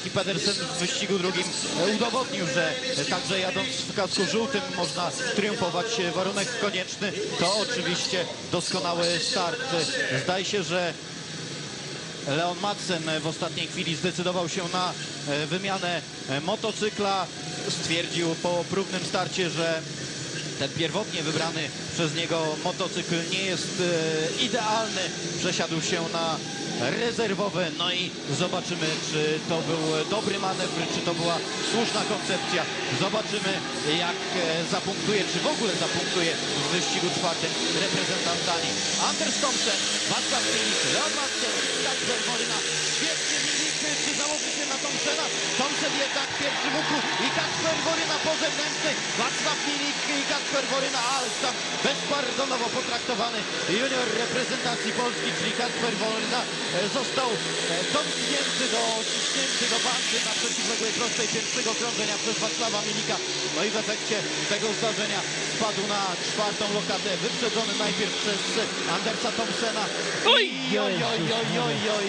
Jaki Pedersen w wyścigu drugim udowodnił, że także jadąc w kasku żółtym można triumfować. Warunek konieczny to oczywiście doskonały start. Zdaje się, że Leon Madsen w ostatniej chwili zdecydował się na wymianę motocykla. Stwierdził po próbnym starcie, że ten pierwotnie wybrany przez niego motocykl nie jest idealny. Przesiadł się na rezerwowy. No i zobaczymy, czy to był dobry manewr, czy to była słuszna koncepcja. Zobaczymy, jak zapunktuje, czy w ogóle zapunktuje w wyścigu czwartym reprezentant Danii. Anders Thomsen, Václav Milik, Leon Madsen, Kacper Moryna. Świetnie Milik, czy założy się na Thomsena? Thomsen jednak pierwszy w łuku i Kacper Moryna po zewnętrznej. Václav Milik i Kacper Moryna, ale tam bezpardonowo potraktowany junior reprezentacji Polski, czyli Kacper Moryna, został domknięty, ciśnięty do bandy na przeciwległej prostej pierwszego krążenia przez Václava Milika. No i w efekcie tego zdarzenia spadł na czwartą lokatę, wyprzedzony najpierw przez Andersa Thomsena. Oj, oj, oj, oj, oj, oj.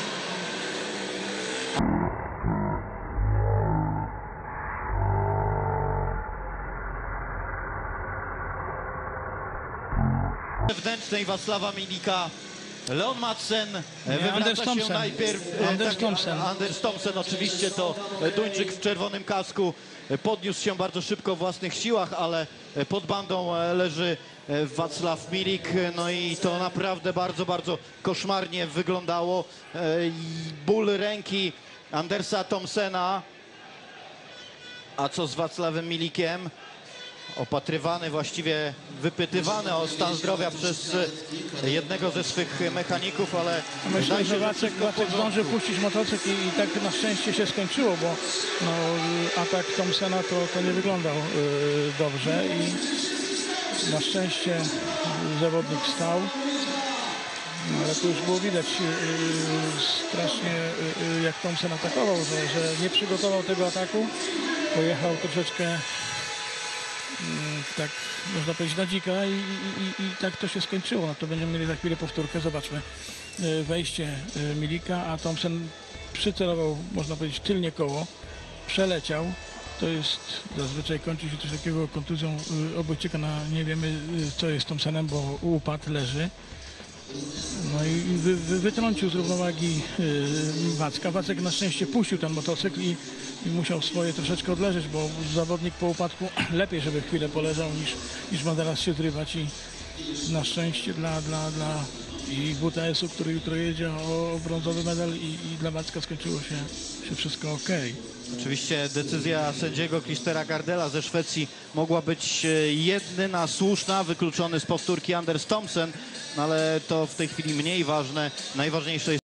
Wewnętrznej Václava Milika. Leon Madsen wywraca się najpierw. Anders Thomsen oczywiście to Duńczyk w czerwonym kasku. Podniósł się bardzo szybko w własnych siłach, ale pod bandą leży Václav Milik. No i to naprawdę bardzo, bardzo koszmarnie wyglądało. Ból ręki Andersa Thomsena. A co z Václavem Milikiem? Opatrywany, właściwie wypytywany o stan zdrowia przez jednego ze swych mechaników, ale myślę, że Wacek zdążył puścić motocykl i tak na szczęście się skończyło, bo no, atak Thomsena to nie wyglądał dobrze i na szczęście zawodnik stał. No, ale tu już było widać strasznie, jak Thomsen atakował, że nie przygotował tego ataku, pojechał troszeczkę tak można powiedzieć na dzika i tak to się skończyło. No to będziemy mieli za chwilę powtórkę. Zobaczmy wejście Milika, a Thomsen przycelował, można powiedzieć, tylnie koło, przeleciał. To jest, zazwyczaj kończy się coś takiego kontuzją obojczyka. Nie wiemy, co jest Thomsenem, bo upadł, leży. No i wytrącił z równowagi Wacka. Wacek na szczęście puścił ten motocykl i musiał swoje troszeczkę odleżeć, bo zawodnik po upadku lepiej, żeby chwilę poleżał niż ma teraz się zrywać i na szczęście dla i WTS-u, który jutro jedzie o brązowy medal i dla Wacka skończyło się wszystko ok. Oczywiście decyzja sędziego Christera Gardela ze Szwecji mogła być jedyna słuszna, wykluczony z powtórki Anders Thomsen, ale to w tej chwili mniej ważne. Najważniejsze jest